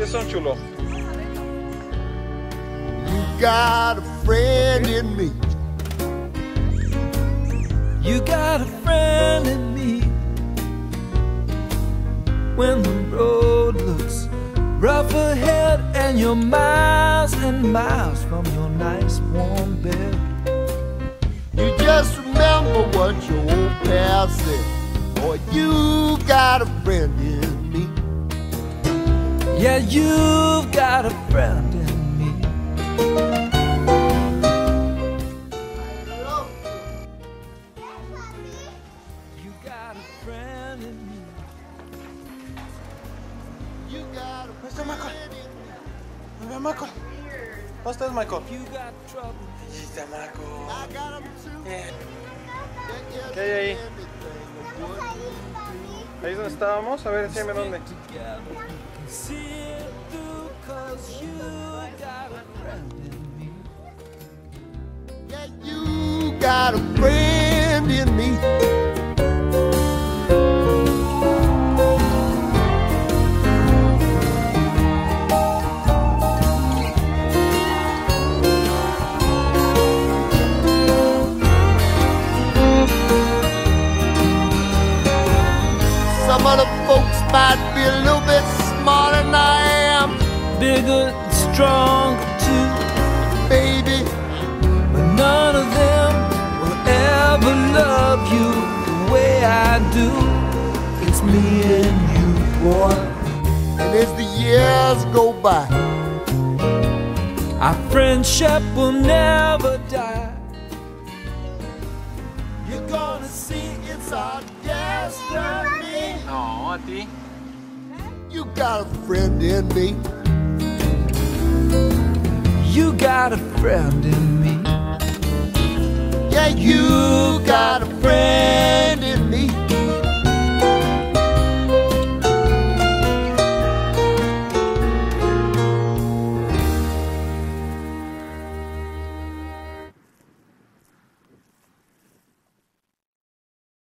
¿Qué son, chulo? You got a friend in me. You got a friend in me. When the road looks rough ahead and you're miles and miles from your nice warm bed, You just remember what your old pal said. Boy, you got a friend in me. yeah, you've got a friend in me. You got a friend in me. You got a ¿Dónde está Michael? friend in me. ¿Dónde está Michael? ¿Dónde estás, Michael? You got trouble. Ahí está Michael. I got 'em too. ¿Qué hay ahí? Ahí es donde estábamos. A ver, enséñame dónde. Together, you can see it through 'cause you got a friend in me. Yeah, you got a friend in me. Some of the folks might be a little bit smarter than I am, Bigger and stronger too, baby. but none of them will ever love you the way I do. It's me and you, boy. And as the years go by, Our friendship will never die. You're gonna see it's our destiny. No, a ti. you got a friend in me. You got a friend in me. Yeah, you got a friend